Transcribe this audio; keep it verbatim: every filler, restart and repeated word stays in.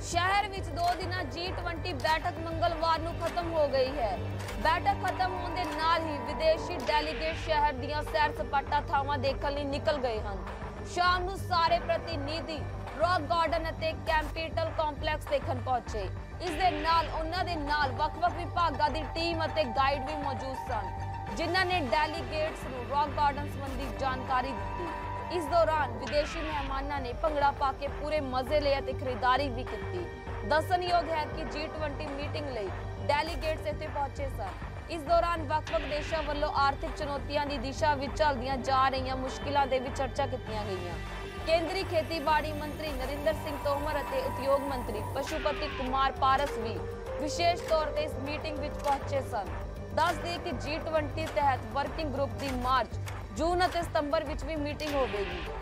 शहर विच दो दिना जी ट्वेंटी बैठक मंगलवार नूं खत्म हो गई है। बैठक खत्म होने दे नाल ही विदेशी डेलीगेट शहर दीयां सैर सपाटा थावां देखण लई निकल गए हन। शाम नूं सारे प्रतिनिधि रॉक गार्डन अते कैपिटल कॉम्पलैक्स देखण पहुंचे। इस दे नाल उन्हां दे नाल वख-वख विभागां दी टीम अते गाइड भी मौजूद सन, जिन्हां ने डेलीगेट्स नूं रॉक गार्डन संबंधी जानकारी दी। इस दौरान विदेशी मेहमानों ने भंगड़ा पा के पूरे मजे लिया ते खरीदारी भी की। दसनयोग है कि जी ट्वेंटी मीटिंग लई डेलीगेट्स इत्थे पहुंचे सन। इस दौरान वख-वख देशों वालों आर्थिक चुनौतियों की दिशा में चलदियां जा रही मुश्किलों की भी चर्चा की गई। केंद्रीय खेतीबाड़ी मंत्री नरिंदर सिंह तोमर अते उद्योग मंत्री पशुपति कुमार पारस भी विशेष तौर पर इस मीटिंग में पहुंचे सन। दस दी कि जी ट्वेंटी तहत वर्किंग ग्रुप की मार्च जून और सितंबर विच भी मीटिंग होगी।